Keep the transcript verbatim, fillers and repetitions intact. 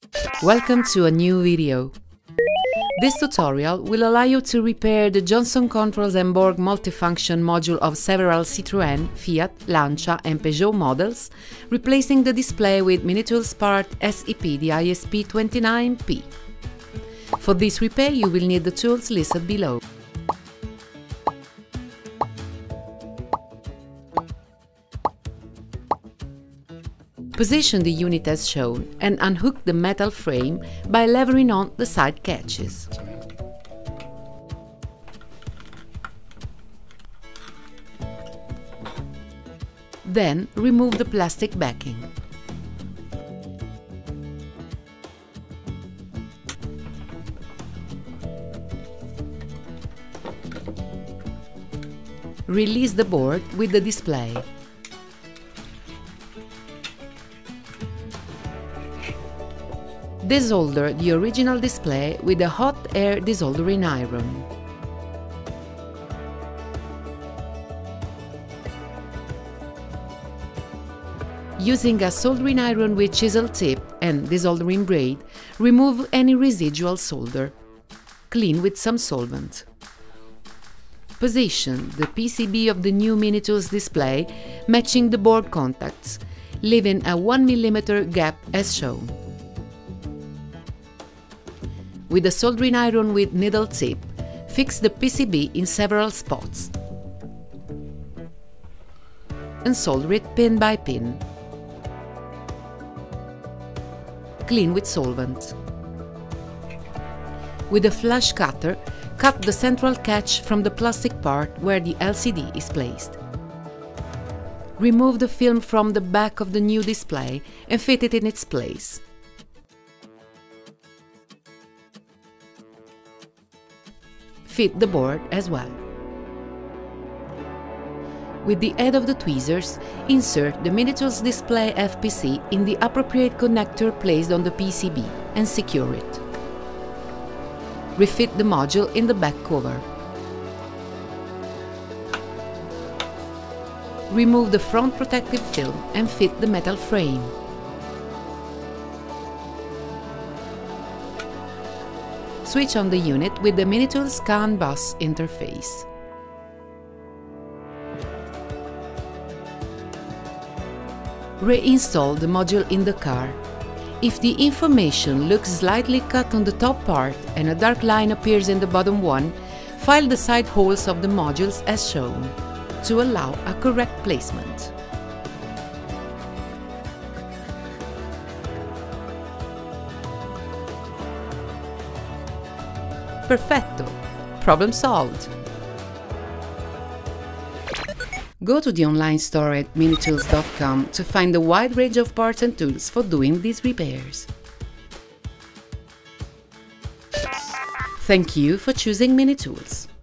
Welcome to a new video. This tutorial will allow you to repair the Johnson Controls and Borg multifunction module of several Citroën, Fiat, Lancia and Peugeot models, replacing the display with Minitools part S E P D I S P twenty-nine P. For this repair you will need the tools listed below. Position the unit as shown and unhook the metal frame by levering on the side catches. Then remove the plastic backing. Release the board with the display. Desolder the original display with a hot air desoldering iron. Using a soldering iron with chisel tip and desoldering blade, remove any residual solder. Clean with some solvent. Position the P C B of the new Minitools display matching the board contacts, leaving a one millimeter gap as shown. With a soldering iron with needle tip, fix the P C B in several spots and solder it pin by pin. Clean with solvent. With a flush cutter, cut the central catch from the plastic part where the L C D is placed. Remove the film from the back of the new display and fit it in its place. Fit the board as well. With the aid of the tweezers, insert the Minitools display F P C in the appropriate connector placed on the P C B and secure it. Refit the module in the back cover. Remove the front protective film and fit the metal frame. Switch on the unit with the Minitools CAN bus interface. Reinstall the module in the car. If the information looks slightly cut on the top part and a dark line appears in the bottom one, file the side holes of the modules as shown to allow a correct placement. Perfetto! Problem solved! Go to the online store at minitools dot com to find a wide range of parts and tools for doing these repairs. Thank you for choosing Minitools.